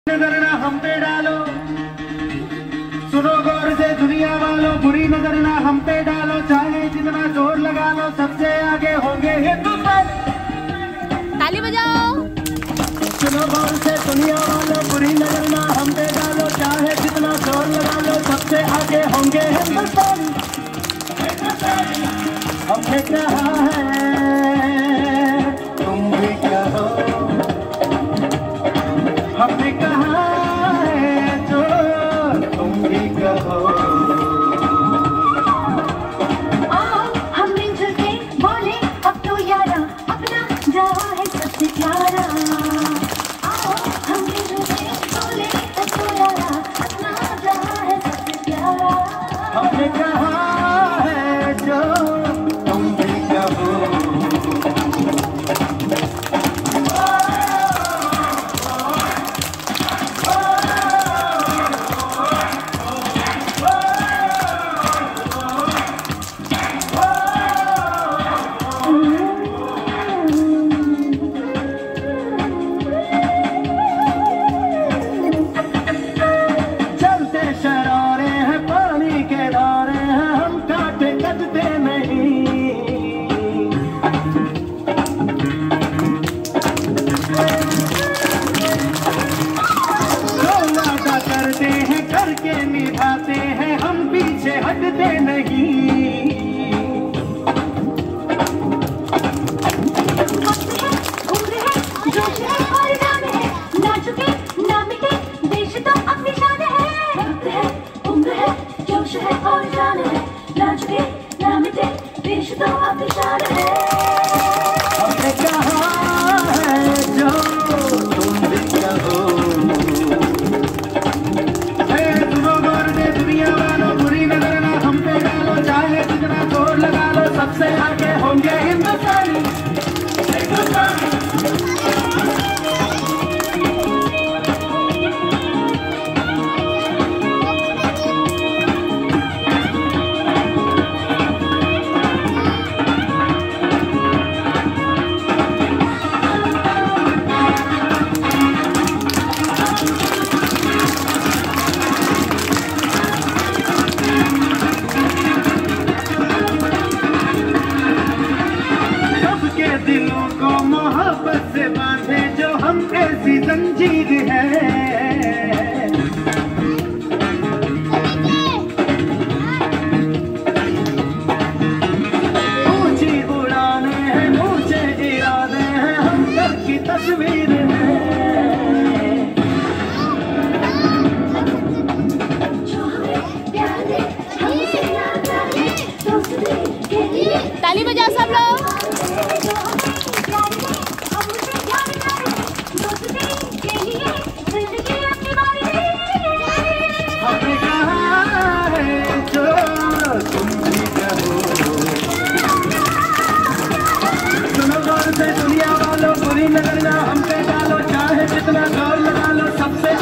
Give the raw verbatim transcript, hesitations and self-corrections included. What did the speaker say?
नजर ना हम पे डालो, सुनो गौर से दुनिया वालों, बुरी नजर ना हम पे डालो, चाहे जितना जोर लगा लो सबसे आगे होंगे हिंदुस्तान। ताली बजाओ। सुनो गौर से दुनिया वालों, बुरी नजर ना हम पे डालो, चाहे जितना जोर लगा लो सबसे आगे होंगे हिंदुस्तान। हमने कहा है तुम भी कहो, हमने कहा है जो तुम भी कहो। आओ हम मिलजुल के बोले अब तो यारा, अपना जहाँ है सबसे प्यारा। आओ हम मिलजुल के बोले अब तो यारा, अपना जहाँ है सबसे प्यारा। हमने कहा है जो तुम भी कहो। करके निभाते हैं हम, पीछे हटते नहीं। उम्र है, जोश है और जान है, ना झुके ना मिटे देश तो अपनी शान है। वक्त है, उम्र है, जोश है और जान है, ना झुके ना मिटे देश तो अपनी शान है। हमने कहा है जो तुम भी कहो। सबसे आगे होंगे हिंदुस्तानी, हिंदुस्तानी। दिलों को मोहब्बत से बांधे जो हम ऐसी जंजीर है। ऊंची उड़ाने हैं, ऊंचे इरादे हैं, हम घर की तस्वीर है। ताली बजाओ सब लोग। हमने कहा है जो तुम भी कहो। सुनो गौर से दुनिया वालों, बुरी नजर ना हम पे डालो, चाहे जितना जोर लगा लो सबसे